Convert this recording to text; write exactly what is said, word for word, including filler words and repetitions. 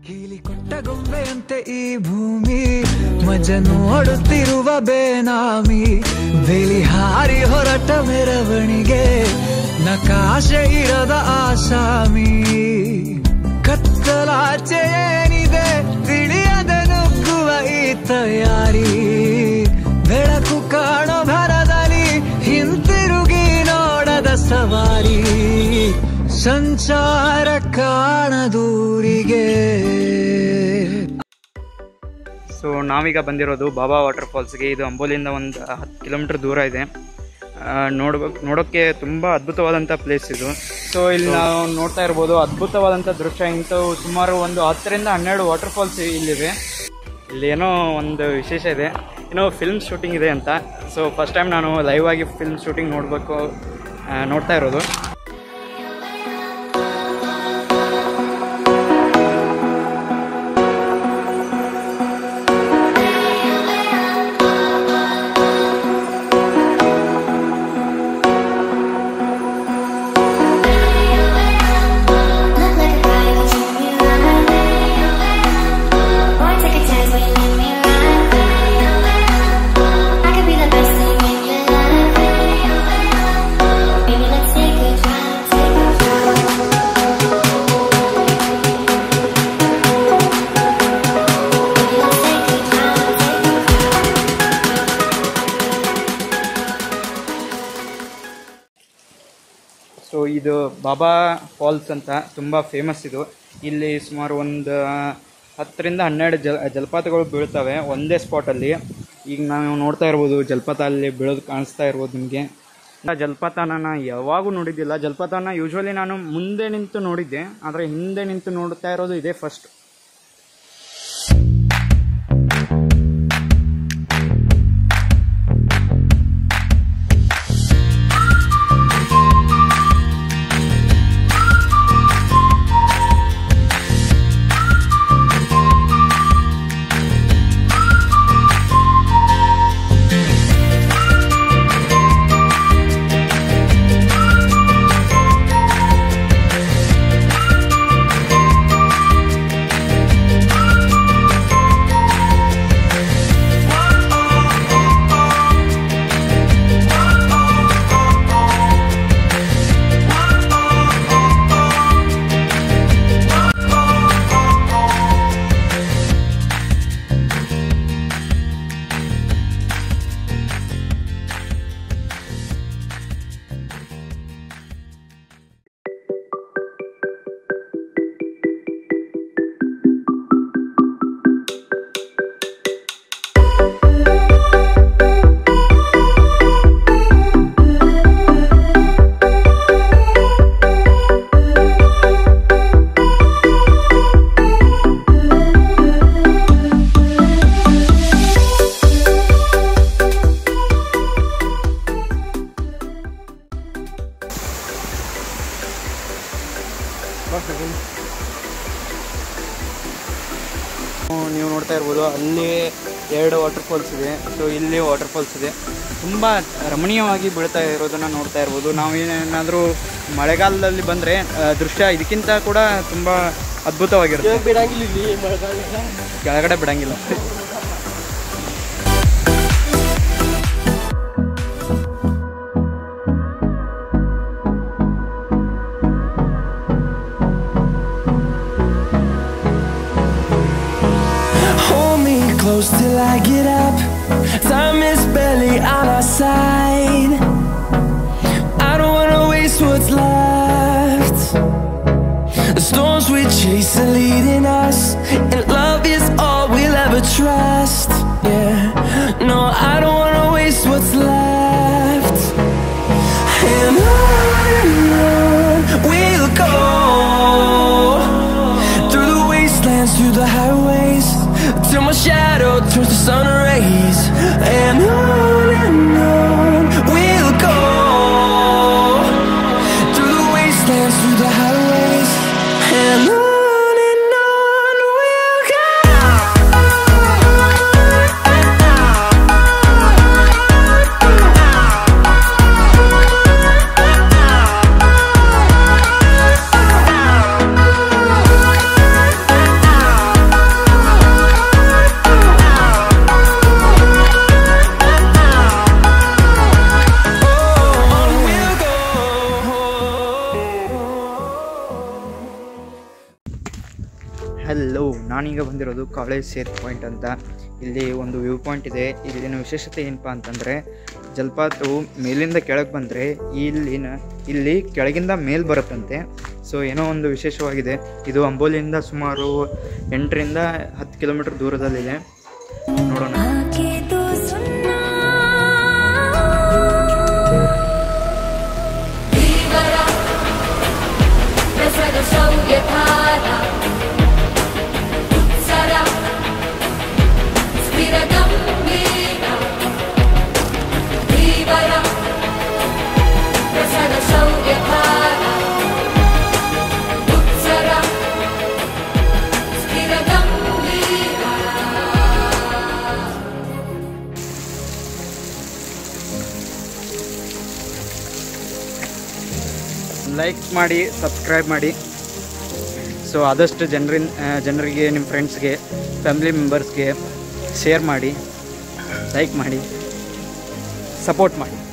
ಕೀಲಿ ಕೊಟ್ಟ ಗೊಂಬೆಯಂತೆ ಈ ಭೂಮಿ ಮಜ ನೋಡುತ್ತಿರುವ ಬೇನಾಮಿ ಬೇಲಿ ಹಾರಿ ಹೊರಟ ಮೆರವಣಿಗೆ ನಕಾಶೆ ಇರದ ಆಸಾಮಿ ಕತ್ತಲಾಚೆ ಏನಿದೆ ತಿಳಿಯದೆ ನುಗ್ಗುವ ಈ ತಯಾರಿ ಬೆಳಕು ಕಾಣೋ ಭರದಲ್ಲಿ ಹಿಂತಿರುಗಿ ನೋಡದ ಸವಾರಿ ಸಂಚಾರ ಕಾಣದೂರಿಗೆ. ಸೊ ನಾವೀಗ ಬಂದಿರೋದು ಬಾಬಾ ವಾಟರ್ ಫಾಲ್ಸ್ಗೆ. ಇದು ಅಂಬೋಲಿಯಿಂದ ಒಂದು ಹತ್ತು ಕಿಲೋಮೀಟರ್ ದೂರ ಇದೆ. ನೋಡ್ಬೇಕು ನೋಡೋಕ್ಕೆ ತುಂಬ ಅದ್ಭುತವಾದಂಥ ಪ್ಲೇಸ್ ಇದು. ಸೊ ಇಲ್ಲಿ ನಾವು ನೋಡ್ತಾ ಇರ್ಬೋದು ಅದ್ಭುತವಾದಂಥ ದೃಶ್ಯ. ಇಂಥವು ಸುಮಾರು ಒಂದು ಹತ್ತರಿಂದ ಹನ್ನೆರಡು ವಾಟರ್ ಫಾಲ್ಸ್ ಇಲ್ಲಿವೆ. ಇಲ್ಲಿ ಏನೋ ಒಂದು ವಿಶೇಷ ಇದೆ, ಏನೋ ಫಿಲ್ಮ್ ಶೂಟಿಂಗ್ ಇದೆ ಅಂತ. ಸೊ ಫಸ್ಟ್ ಟೈಮ್ ನಾನು ಲೈವ್ ಆಗಿ ಫಿಲ್ಮ್ ಶೂಟಿಂಗ್ ನೋಡಬೇಕು ನೋಡ್ತಾ ಇರೋದು. ಸೊ ಇದು ಬಾಬಾ ಫಾಲ್ಸ್ ಅಂತ ತುಂಬ ಫೇಮಸ್ ಇದು. ಇಲ್ಲಿ ಸುಮಾರು ಒಂದು ಹತ್ತರಿಂದ ಹನ್ನೆರಡು ಜಲ ಜಲಪಾತಗಳು ಬೀಳ್ತವೆ ಒಂದೇ ಸ್ಪಾಟಲ್ಲಿ. ಈಗ ನಾವು ನೋಡ್ತಾ ಇರ್ಬೋದು ಜಲಪಾತ ಅಲ್ಲಿ ಬೀಳೋದು ಕಾಣಿಸ್ತಾ ಇರ್ಬೋದು ನಿಮಗೆ. ಜಲಪಾತನ ನಾನು ಯಾವಾಗೂ ನೋಡಿದ್ದಿಲ್ಲ. ಜಲಪಾತನ ಯೂಶ್ವಲಿ ನಾನು ಮುಂದೆ ನಿಂತು ನೋಡಿದ್ದೆ, ಆದರೆ ಹಿಂದೆ ನಿಂತು ನೋಡ್ತಾ ಇರೋದು ಇದೇ ಫಸ್ಟ್. ನೀವು ನೋಡ್ತಾ ಇರ್ಬೋದು ಅಲ್ಲಿ ಎರಡು ವಾಟರ್ ಫಾಲ್ಸ್ ಇದೆ. ಸೊ ಇಲ್ಲಿ ವಾಟರ್ ಫಾಲ್ಸ್ ಇದೆ, ತುಂಬ ರಮಣೀಯವಾಗಿ ಬೀಳ್ತಾ ಇರೋದನ್ನು ನೋಡ್ತಾ ಇರ್ಬೋದು. ನಾವೇನಾದರೂ ಮಳೆಗಾಲದಲ್ಲಿ ಬಂದರೆ ದೃಶ್ಯ ಇದಕ್ಕಿಂತ ಕೂಡ ತುಂಬ ಅದ್ಭುತವಾಗಿರುತ್ತೆ. ಕೆಳಗಡೆ ಬಿಡಂಗಿಲ್ಲ. Close till I get up, time is barely on our side. I don't wanna waste what's left. The storms we chase are leading us, and love is all we'll ever trust. Yeah, no, I don't wanna waste what's left. And on and on we'll go, through the wastelands, through the highways, till my shadow turns to sun rays. And on and on we'll go, through the wastelands, through the highways. And on and on we'll go. Hello, ನಾನೀಗ ಬಂದಿರೋದು ಕಾವಲೇಸೆಟ್ point ಅಂತ. ಇಲ್ಲಿ ಒಂದು view point ಇದೆ. ಇಲ್ಲಿನ ವಿಶೇಷತೆ ಏನಪ್ಪ ಅಂತಂದರೆ, ಜಲಪಾತವು ಮೇಲಿಂದ ಕೆಳಗೆ ಬಂದರೆ ಇಲ್ಲಿನ ಇಲ್ಲಿ ಕೆಳಗಿಂದ ಮೇಲೆ ಬರುತ್ತಂತೆ. ಸೊ ಏನೋ ಒಂದು ವಿಶೇಷವಾಗಿದೆ. ಇದು ಅಂಬೋಲಿಯಿಂದ ಸುಮಾರು ಎಂಟರಿಂದ ಹತ್ತು ಕಿಲೋಮೀಟರ್ ದೂರದಲ್ಲಿದೆ. ನೋಡೋಣ. ಲೈಕ್ ಮಾಡಿ, ಸಬ್ಸ್ಕ್ರೈಬ್ ಮಾಡಿ. ಸೊ ಆದಷ್ಟು ಜನರಿನ್ ಜನರಿಗೆ ನಿಮ್ಮ ಫ್ರೆಂಡ್ಸ್ಗೆ, ಫ್ಯಾಮಿಲಿ ಮೆಂಬರ್ಸ್ಗೆ ಶೇರ್ ಮಾಡಿ, ಲೈಕ್ ಮಾಡಿ, ಸಪೋರ್ಟ್ ಮಾಡಿ.